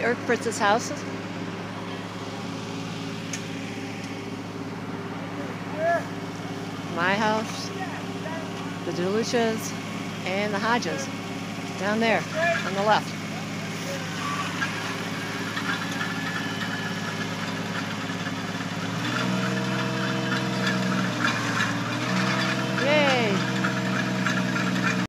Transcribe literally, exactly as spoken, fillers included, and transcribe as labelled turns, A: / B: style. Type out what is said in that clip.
A: Eric Fritz's house. My house, the Deluches, and the Hodges down there on the left.